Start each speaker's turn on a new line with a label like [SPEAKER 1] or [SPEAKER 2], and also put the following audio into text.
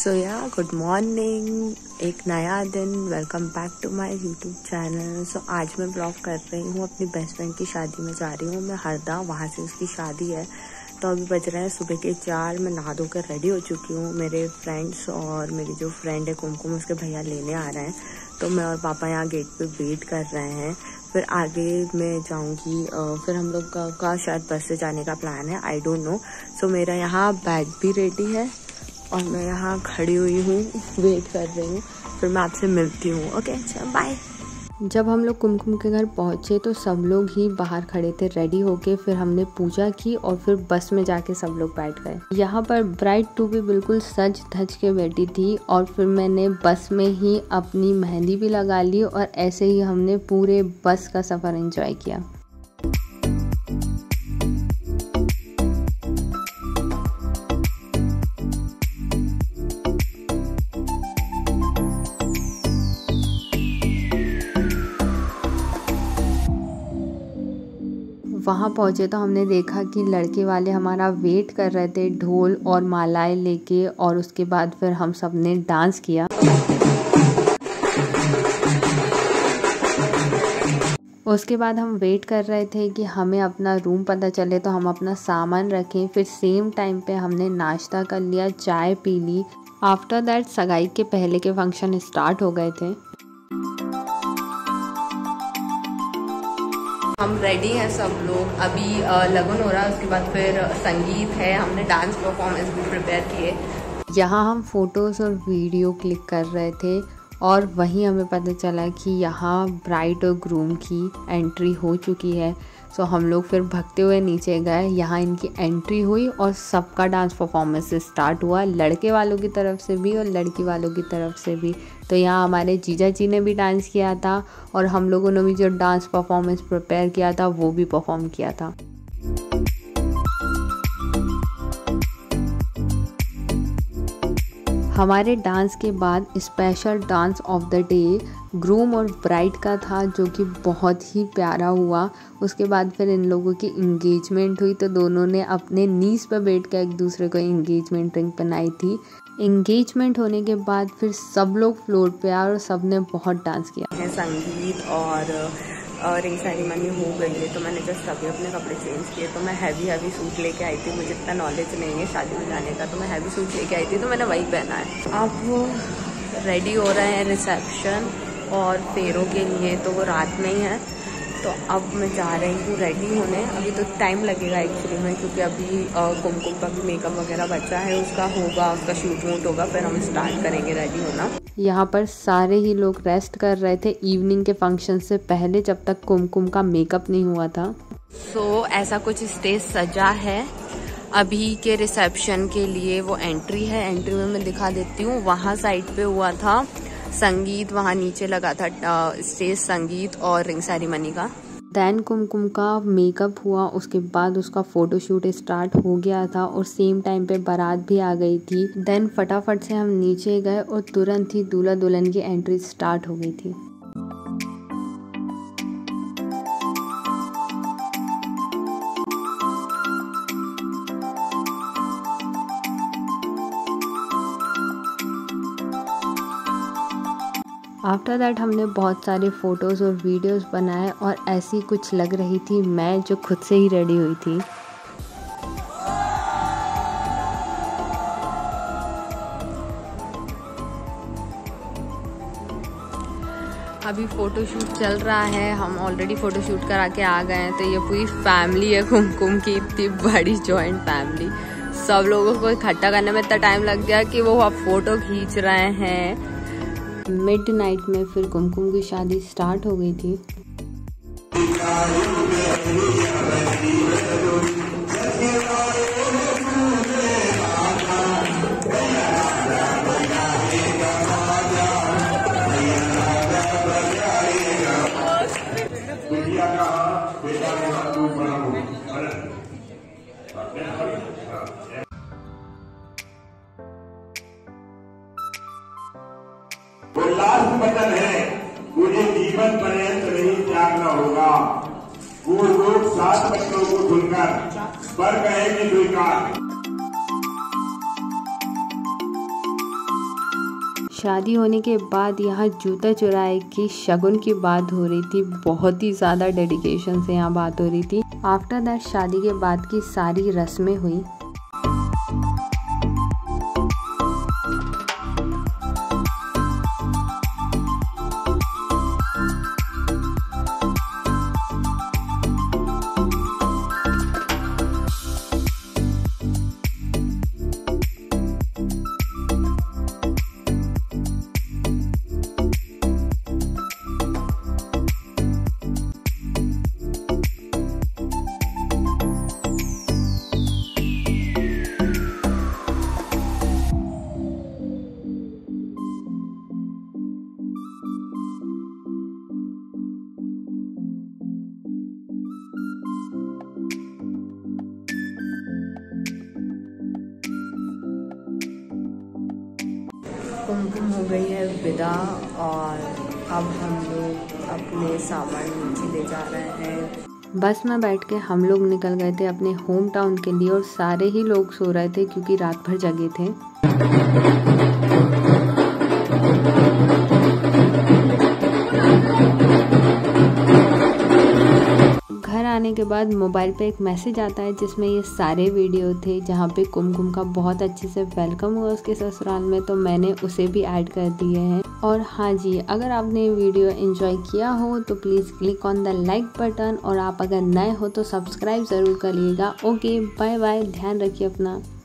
[SPEAKER 1] सो या good morning, एक नया दिन। Welcome back to my YouTube channel. So आज मैं ब्लॉग कर रही हूँ, अपनी बेस्ट फ्रेंड की शादी में जा रही हूँ मैं हरदा, वहाँ से उसकी शादी है। तो अभी बज रहे हैं सुबह के 4। मैं नहा धोकर रेडी हो चुकी हूँ। मेरे फ्रेंड्स और मेरी जो फ्रेंड है कुमकुम, उसके भैया लेने आ रहे हैं। तो मैं और पापा यहाँ गेट पे वेट कर रहे हैं। फिर आगे मैं जाऊँगी, फिर हम लोग का शायद बस से जाने का प्लान है, आई डोंट नो। सो मेरा यहाँ बैग भी रेडी है और मैं यहाँ खड़ी हुई हूँ, वेट कर रही हूँ। फिर मैं आपसे मिलती हूँ। ओके, चलो बाय। जब हम लोग कुमकुम के घर पहुँचे तो सब लोग ही बाहर खड़े थे रेडी होके। फिर हमने पूजा की और फिर बस में जाके सब लोग बैठ गए। यहाँ पर ब्राइड टू भी बिल्कुल सज धज के बैठी थी और फिर मैंने बस में ही अपनी मेहंदी भी लगा ली और ऐसे ही हमने पूरे बस का सफ़र एंजॉय किया। वहाँ पहुँचे तो हमने देखा कि लड़के वाले हमारा वेट कर रहे थे ढोल और मालाएं लेके, और उसके बाद फिर हम सब ने डांस किया। उसके बाद हम वेट कर रहे थे कि हमें अपना रूम पता चले तो हम अपना सामान रखें। फिर सेम टाइम पे हमने नाश्ता कर लिया, चाय पी ली। आफ्टर दैट सगाई के पहले के फंक्शन स्टार्ट हो गए थे। हम रेडी हैं सब लोग, अभी लगन हो रहा है, उसके बाद फिर संगीत है। हमने डांस परफॉर्मेंस भी प्रिपेयर किए। यहाँ हम फोटोज़ और वीडियो क्लिक कर रहे थे और वहीं हमें पता चला कि यहाँ ब्राइड और ग्रूम की एंट्री हो चुकी है। सो हम लोग फिर भागते हुए नीचे गए, यहाँ इनकी एंट्री हुई और सबका डांस परफॉर्मेंस स्टार्ट हुआ, लड़के वालों की तरफ से भी और लड़की वालों की तरफ से भी। तो यहाँ हमारे जीजा जी ने भी डांस किया था और हम लोगों ने भी जो डांस परफॉर्मेंस प्रिपेयर किया था वो भी परफॉर्म किया था। हमारे डांस के बाद special dance of the day groom और ब्राइड का था, जो कि बहुत ही प्यारा हुआ। उसके बाद फिर इन लोगों की इंगेजमेंट हुई, तो दोनों ने अपने नीज पर बैठ कर एक दूसरे को इंगेजमेंट रिंग पहनाई थी। इंगेजमेंट होने के बाद फिर सब लोग फ्लोर पे आए और सब ने बहुत डांस किया। संगीत और रिंग सेरेमनी हो गई है, तो मैंने जस्ट अभी अपने कपड़े चेंज किए। तो मैं हैवी सूट लेके आई थी, मुझे इतना नॉलेज नहीं है शादी में जाने का, तो मैं हैवी सूट लेके आई थी, तो मैंने वही पहना है। अब वो रेडी हो रहे हैं रिसेप्शन और फेरों के लिए, तो वो रात में ही है। तो अब मैं जा रही हूँ रेडी होने। अभी तो टाइम लगेगा एक्चुअली में, क्योंकि अभी कुमकुम का भी मेकअप वगैरह बचा है, उसका शूट वूट होगा, फिर हम स्टार्ट करेंगे रेडी होना। यहाँ पर सारे ही लोग रेस्ट कर रहे थे इवनिंग के फंक्शन से पहले, जब तक कुमकुम का मेकअप नहीं हुआ था। सो ऐसा कुछ स्टेज सजा है अभी के रिसेप्शन के लिए। वो एंट्री है, एंट्री में मैं दिखा देती हूँ। वहाँ साइड पे हुआ था संगीत, वहाँ नीचे लगा था स्टेज संगीत और रिंग सेरेमनी का। देन कुमकुम का मेकअप हुआ, उसके बाद उसका फोटोशूट स्टार्ट हो गया था और सेम टाइम पे बारात भी आ गई थी। देन फटाफट से हम नीचे गए और तुरंत ही दूल्हा दुल्हन की एंट्री स्टार्ट हो गई थी। आफ्टर दैट हमने बहुत सारे फ़ोटोज़ और वीडियोज़ बनाए और ऐसी कुछ लग रही थी मैं, जो खुद से ही रेडी हुई थी। अभी फ़ोटोशूट चल रहा है, हम ऑलरेडी फ़ोटोशूट करा के आ गए हैं। तो ये पूरी फैमिली है कुमकुम की, इतनी बड़ी जॉइंट फैमिली। सब लोगों को इकट्ठा करने में इतना टाइम लग गया कि वो अब फ़ोटो खींच रहे हैं। मिडनाइट में फिर कुमकुम की शादी स्टार्ट हो गई थी।
[SPEAKER 2] वो लास्ट बटन है, मुझे जीवन पर्यंत नहीं त्यागना होगा। वो लोग 7 बच्चों को खुलकर पर कहेंगे स्वीकार।
[SPEAKER 1] शादी होने के बाद यहाँ जूता चुराए की शगुन की बात हो रही थी। बहुत ही ज़्यादा डेडिकेशन से यहाँ बात हो रही थी। आफ्टर दैट शादी के बाद की सारी रस्में हुई। कुमकुम हो गई है विदा और अब हम लोग अपने सामान नीचे ले जा रहे हैं। बस में बैठ के हम लोग निकल गए थे अपने होम टाउन के लिए और सारे ही लोग सो रहे थे क्योंकि रात भर जगे थे। घर आने के बाद मोबाइल पे एक मैसेज आता है जिसमें ये सारे वीडियो थे जहाँ पे कुमकुम का बहुत अच्छे से वेलकम हुआ उसके ससुराल में, तो मैंने उसे भी ऐड कर दिए हैं। और हाँ जी, अगर आपने वीडियो एंजॉय किया हो तो please click on the like button और आप अगर नए हो तो सब्सक्राइब ज़रूर करिएगा। ओके, बाय बाय, ध्यान रखिए अपना।